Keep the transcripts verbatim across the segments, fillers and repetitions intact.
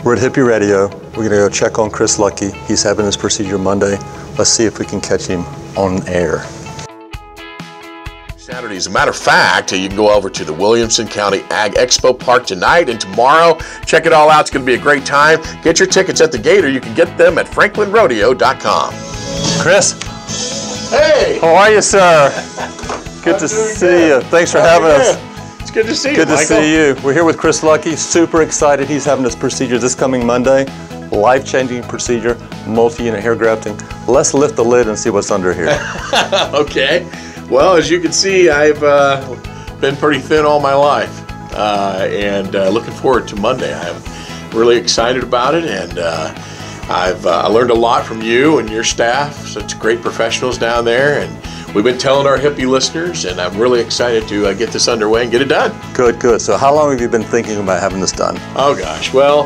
We're at Hippie Radio. We're gonna go check on Chris Lucky. He's having his procedure Monday. Let's see if we can catch him on air. Saturday. As a matter of fact, you can go over to the Williamson County Ag Expo Park tonight and tomorrow. Check it all out. It's going to be a great time. Get your tickets at the gate, or you can get them at franklin rodeo dot com. Chris. Hey. How are you, sir? Good I'm to see good. you. Thanks for How having are you? us. It's good to see Good you, to Michael. see you. We're here with Chris Lucky. Super excited. He's having this procedure this coming Monday. Life-changing procedure, multi-unit hair grafting. Let's lift the lid and see what's under here. Okay. Well, as you can see, I've uh, been pretty thin all my life, uh, and uh, looking forward to Monday. I'm really excited about it, and uh, I've uh, learned a lot from you and your staff. Such great professionals down there, and we've been telling our Hippie listeners, and I'm really excited to uh, get this underway and get it done. Good, good. So how long have you been thinking about having this done? Oh gosh, well,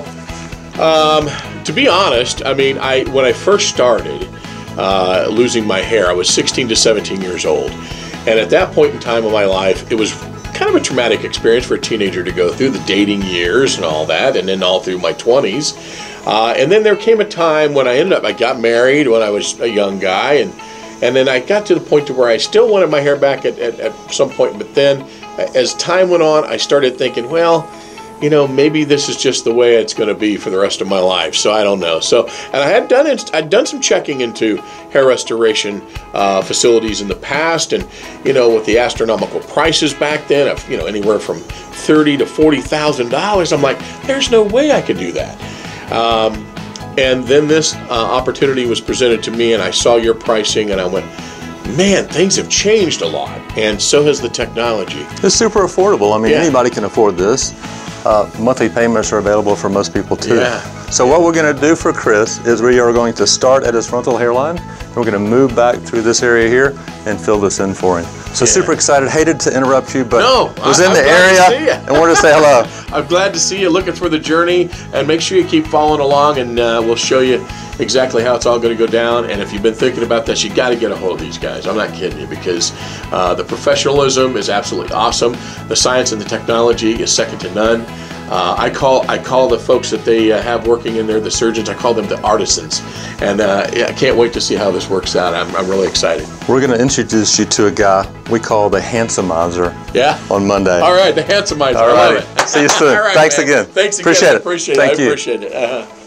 um, to be honest, I mean, I when I first started uh, losing my hair, I was sixteen to seventeen years old, and at that point in time of my life, it was kind of a traumatic experience for a teenager to go through, the dating years and all that, and then all through my twenties. Uh, and then there came a time when I ended up, I got married when I was a young guy, and and then I got to the point to where I still wanted my hair back at, at, at some point, but then as time went on, I started thinking, well, you know, maybe this is just the way it's going to be for the rest of my life. So I don't know. So, and I had done it, I'd done some checking into hair restoration uh, facilities in the past, and you know, with the astronomical prices back then of you know anywhere from thirty to forty thousand dollars, I'm like, there's no way I could do that. Um, and then this uh, opportunity was presented to me, and I saw your pricing, and I went, man, things have changed a lot, and so has the technology. It's super affordable. I mean, Yeah. anybody can afford this. Uh, monthly payments are available for most people too. Yeah. So what we're going to do for Chris is we are going to start at his frontal hairline, and we're going to move back through this area here and fill this in for him. So Yeah. super excited. Hated to interrupt you, but No, was I- in I'm the glad to area see ya. and wanted to say hello. I'm glad to see you, looking for the journey, and make sure you keep following along, and uh, we'll show you exactly how it's all going to go down. And if you've been thinking about this, you got to get a hold of these guys. I'm not kidding you, because uh, the professionalism is absolutely awesome. The science and the technology is second to none. Uh, I call I call the folks that they uh, have working in there, the surgeons, I call them the artisans. And uh, yeah, I can't wait to see how this works out. I'm, I'm really excited. We're going to introduce you to a guy we call the Handsomizer. Yeah? On Monday. All right, the Handsomizer. All I love righty. it. See you soon. All right, Thanks man. again. Thanks again. Appreciate I it. appreciate Thank it. I you. appreciate it. Uh-huh.